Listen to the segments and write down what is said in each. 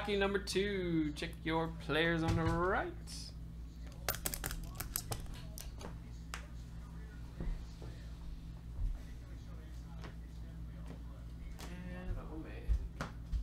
hockey number 2. Check your players on the right. And, oh man.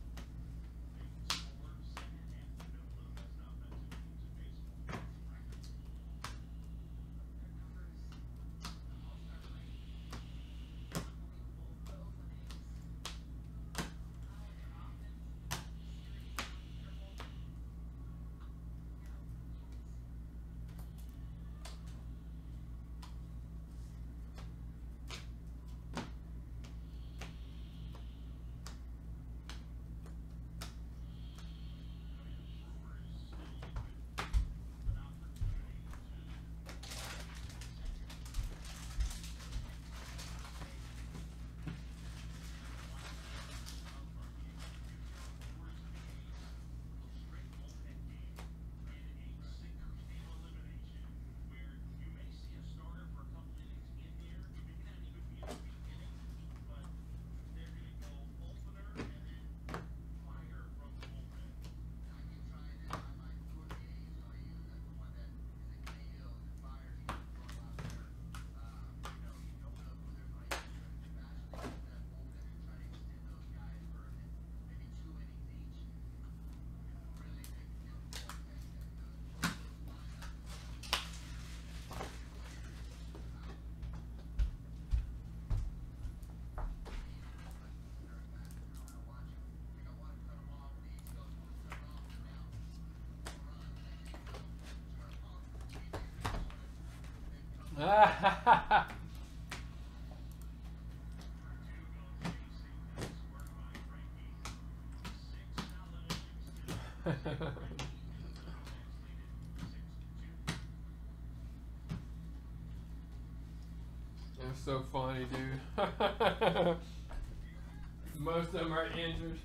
That's so funny, dude. Most of them are injured.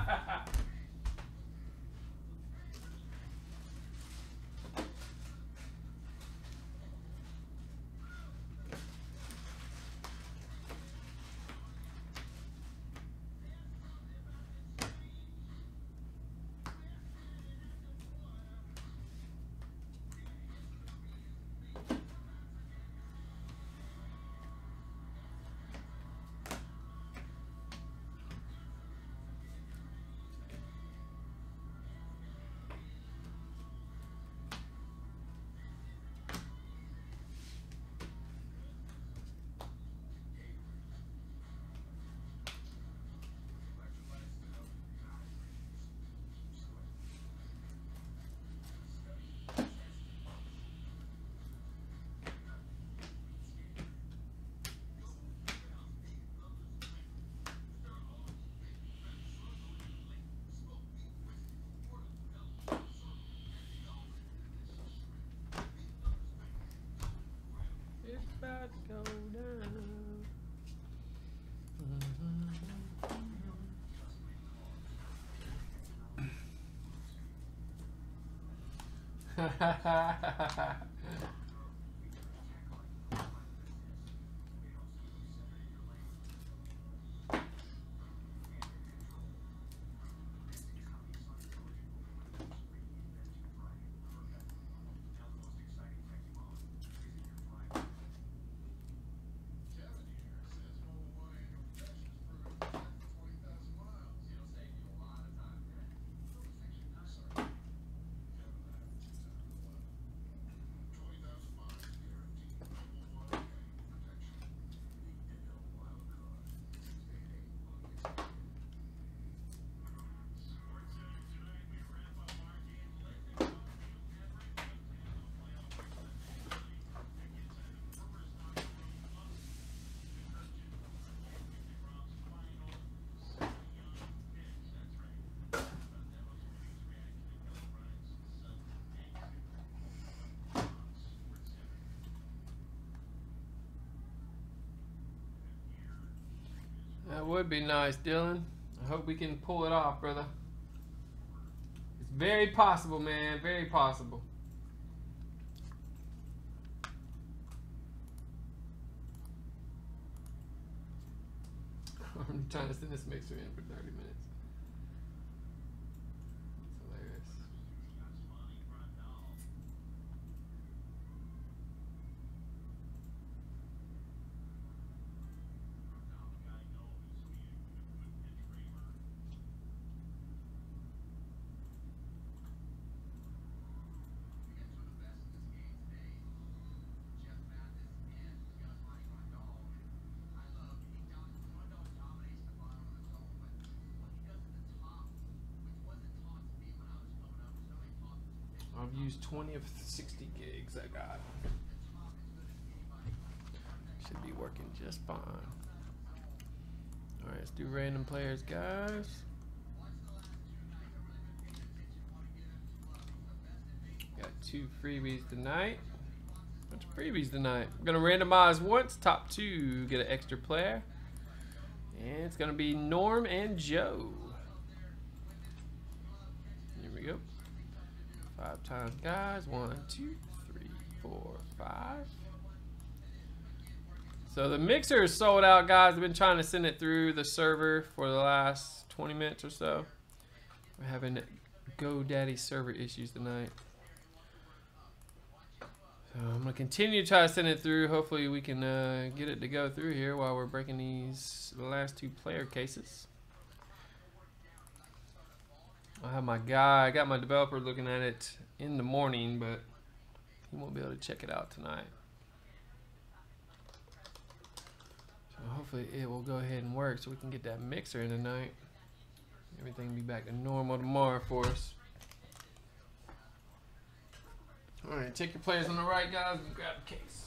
It's about to go down. That would be nice, Dylan. I hope we can pull it off, brother. It's very possible, man. Very possible. I'm trying to send this mixer in for 30 minutes. I've used 20 of the 60 gigs I got. Should be working just fine. Alright, let's do random players, guys. Got 2 freebies tonight. Bunch of freebies tonight. I'm gonna randomize once, top 2 get an extra player. And it's gonna be Norm and Joe. Here we go. 5 times, guys. 1, 2, 3, 4, 5. So the mixer is sold out, guys. I've been trying to send it through the server for the last 20 minutes or so. We're having GoDaddy server issues tonight. So I'm going to continue to try to send it through. Hopefully we can get it to go through here while we're breaking these last 2 player cases. I have my guy, I got my developer looking at it in the morning, but he won't be able to check it out tonight. So hopefully it will go ahead and work so we can get that mixer in tonight. Everything will be back to normal tomorrow for us. Alright, take your players on the right, guys, and grab a case.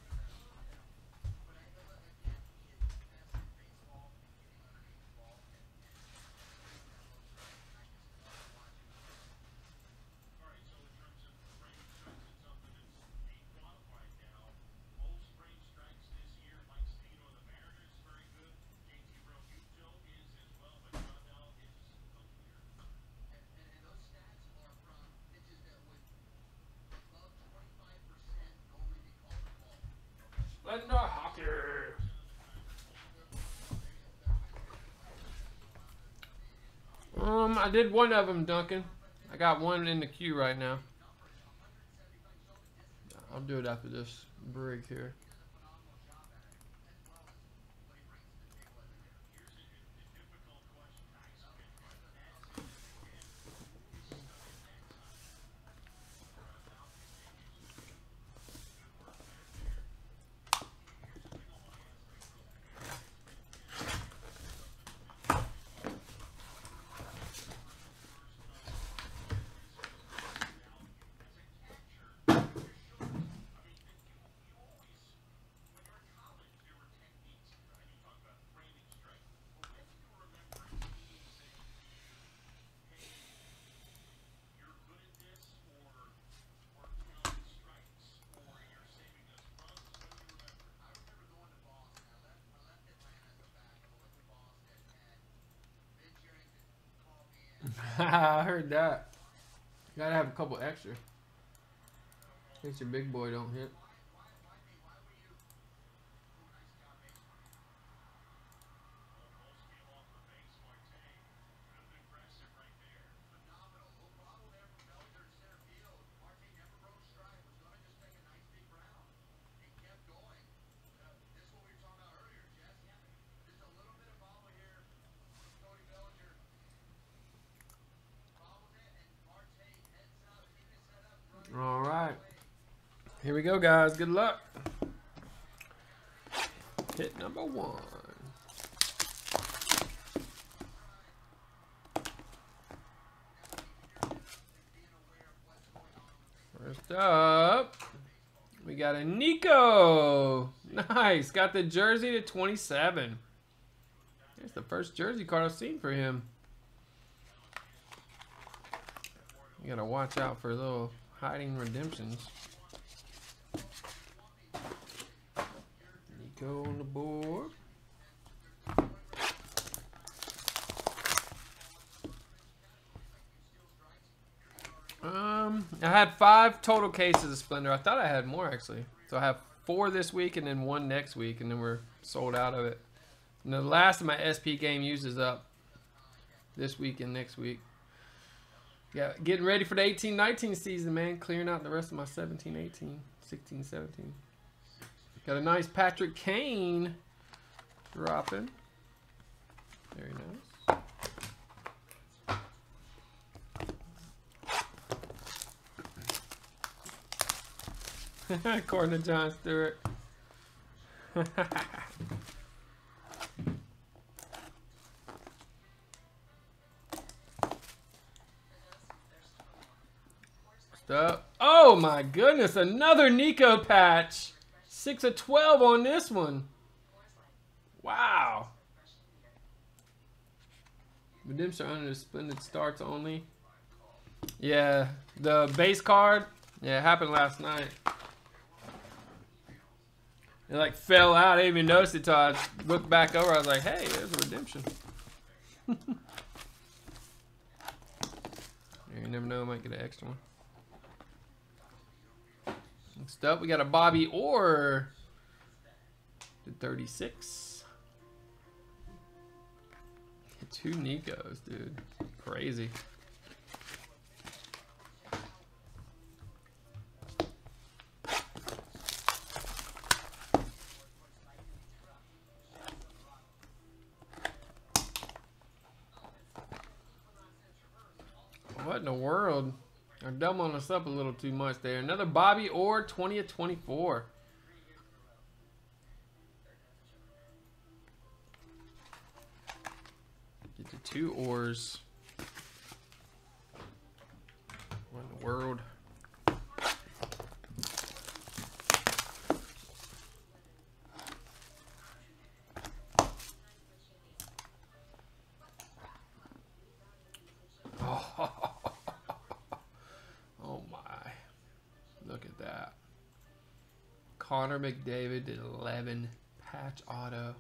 Legendary hockey. I did one of them, Duncan. I got one in the queue right now. I'll do it after this break here. I heard that. You gotta have a couple extra. In case your big boy don't hit. All right. Here we go, guys. Good luck. Hit number 1. First up, we got a Nico. Nice. Got the jersey to 27. Here's the first jersey card I've seen for him. You gotta watch out for little hiding redemptions. Nico on the board. I had 5 total cases of Splendor. I thought I had more actually. So I have 4 this week and then 1 next week, and then we're sold out of it. And the last of my SP game uses up this week and next week. Yeah, getting ready for the 18-19 season, man. Clearing out the rest of my 17-18, 16-17. Got a nice Patrick Kane dropping. Very nice. According to John Stewart. up. Oh my goodness, another Nico patch. 6 of 12 on this one. Wow. Redemption under the Splendid Starts only. Yeah, the base card. Yeah, it happened last night. It like fell out. I didn't even notice it till I looked back over. I was like, hey, there's a redemption. You never know, I might get an extra one. Next up, we got a Bobby Orr. To 36. 2 Nikos, dude. Crazy. What in the world? They're doubling us up a little too much there. Another Bobby Orr, 20 of 24. Get the 2 Orrs. What in the world? Oh my. Look at that. Connor McDavid did 11 patch auto.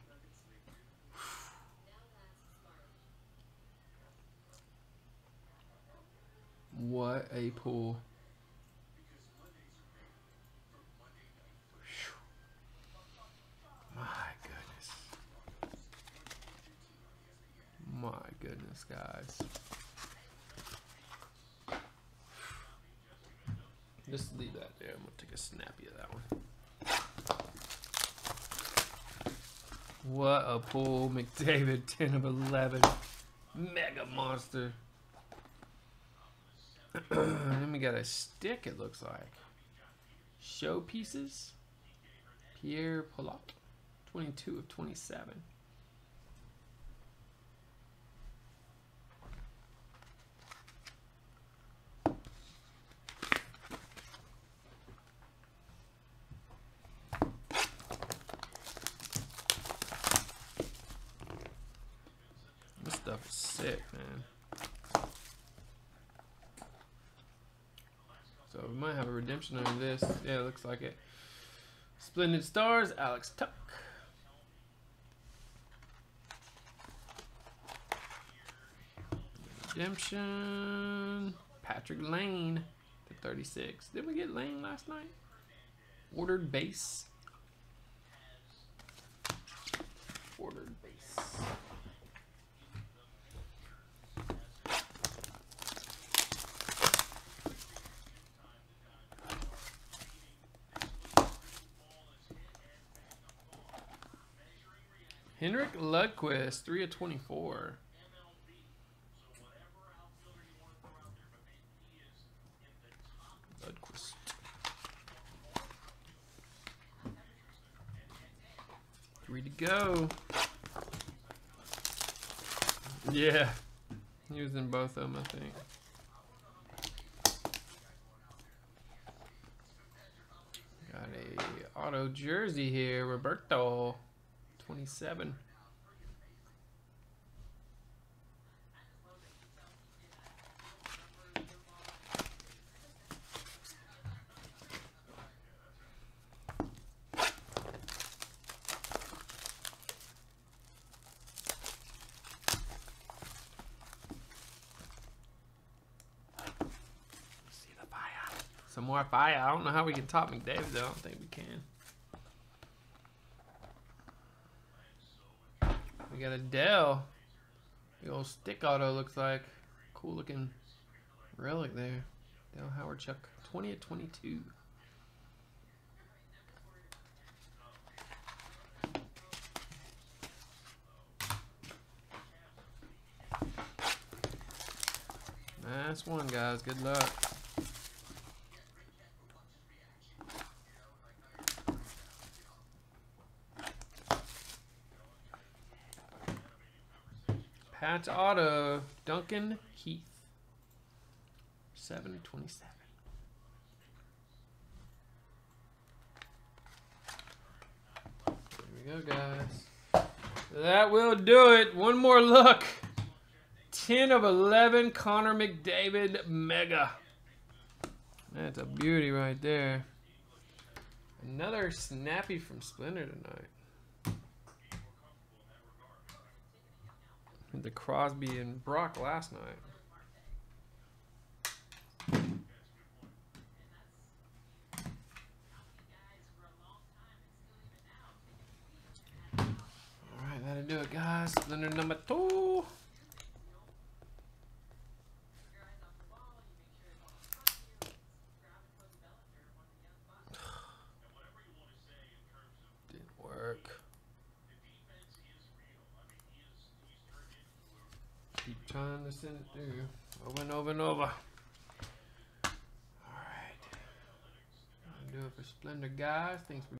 What a pull. My goodness. My goodness, guys. Just leave that there. I'm going to take a snappy of that one. What a pull. McDavid, 10 of 11. Mega monster. Then we got a stick, it looks like. Showpieces. Pierre Pollock, 22 of 27. This stuff is sick, man. So we might have a redemption on this. Yeah, it looks like it. Splendid Stars, Alex Tuck. Redemption, Patrick Lane to 36. Did we get Lane last night? Ordered base. Ordered base. Henrik Lundqvist, 3 of 24. Lundqvist. Three to go. Yeah. He was in both of them, I think. Got a auto jersey here, Roberto. 27. See the fire. Some more fire. I don't know how we can top McDavid though. I don't think we can. We got a Dell. The old stick auto looks like. Cool looking relic there. Dell Howard-Chuck, 20 of 22. Last one, guys. Good luck. Patch auto, Duncan Keith, 7 of 27. There we go, guys. That will do it. One more look. 10 of 11, Connor McDavid Mega. That's a beauty right there. Another snappy from Splendor tonight. The Crosby and Brock last night. Alright, that'll do it, guys. Splendor number 2. Didn't work. Keep trying to send it through. Over and over and over. Alright. That'll do it for Splendor, guys. Thanks for